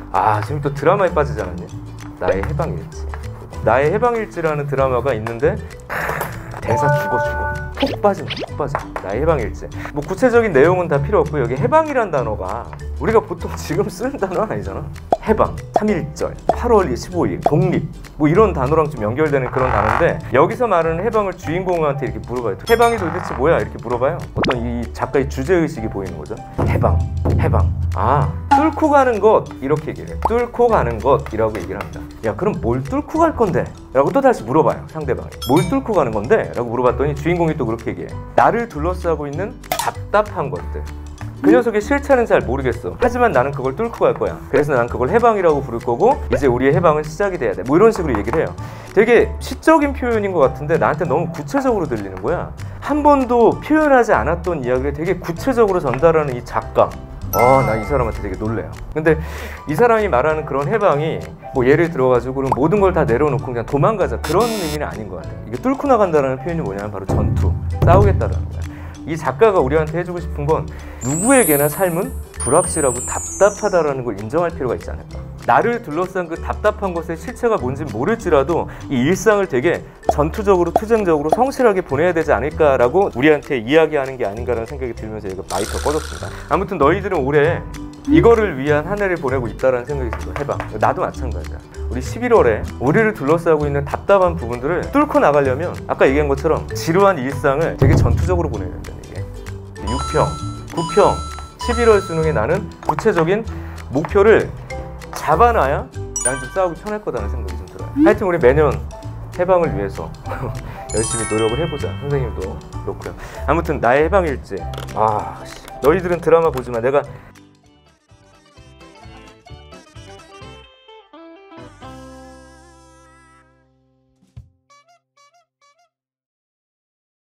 아 지금 또 드라마에 빠지지 않았니? 나의 해방일지. 나의 해방일지라는 드라마가 있는데 대사 죽어 푹 빠져. 나의 해방일지. 뭐 구체적인 내용은 다 필요 없고 여기 해방이란 단어가 우리가 보통 지금 쓰는 단어는 아니잖아. 해방, 3.1절, 8월 15일, 독립 뭐 이런 단어랑 좀 연결되는 그런 단어인데 여기서 말하는 해방을 주인공한테 이렇게 물어봐요. 해방이 도대체 뭐야? 이렇게 물어봐요. 어떤 이 작가의 주제의식이 보이는 거죠. 해방. 아, 뚫고 가는 것 이렇게 얘기를 해. 뚫고 가는 것이라고 얘기를 합니다. 야 그럼 뭘 뚫고 갈 건데? 라고 또 다시 물어봐요. 상대방이. 뭘 뚫고 가는 건데? 라고 물어봤더니 주인공이 또 그렇게 얘기해. 나를 둘러싸고 있는 답답한 것들. 그 녀석의 실체는 잘 모르겠어. 하지만 나는 그걸 뚫고 갈 거야. 그래서 난 그걸 해방이라고 부를 거고 이제 우리의 해방은 시작이 돼야 돼. 뭐 이런 식으로 얘기를 해요. 되게 시적인 표현인 것 같은데 나한테 너무 구체적으로 들리는 거야. 한 번도 표현하지 않았던 이야기를 되게 구체적으로 전달하는 이 작가. 나 이 사람한테 되게 놀래요. 근데 이 사람이 말하는 그런 해방이 뭐 예를 들어가지고 그럼 모든 걸 다 내려놓고 그냥 도망가자 그런 의미는 아닌 것 같아요. 이게 뚫고 나간다는 표현이 뭐냐면 바로 전투, 싸우겠다라는 거야. 이 작가가 우리한테 해주고 싶은 건 누구에게나 삶은 불확실하고 답답하다라는 걸 인정할 필요가 있지 않을까. 나를 둘러싼 그 답답한 것의 실체가 뭔지 모를지라도 이 일상을 되게 전투적으로 투쟁적으로 성실하게 보내야 되지 않을까라고 우리한테 이야기하는 게 아닌가라는 생각이 들면서 얘가 마이크가 꺼졌습니다. 아무튼 너희들은 올해 이거를 위한 한 해를 보내고 있다는 생각이 들어요. 해방. 나도 마찬가지야. 우리 11월에 우리를 둘러싸고 있는 답답한 부분들을 뚫고 나가려면 아까 얘기한 것처럼 지루한 일상을 되게 전투적으로 보내야 된다는 얘기예요. 6평, 9평, 11월 수능에 나는 구체적인 목표를 잡아놔야 나는 좀 싸우기 편할 거다는 생각이 좀 들어요. 하여튼 우리 매년 해방을 위해서 열심히 노력을 해보자. 선생님도 그렇고요. 아무튼 나의 해방일지. 너희들은 드라마 보지만 내가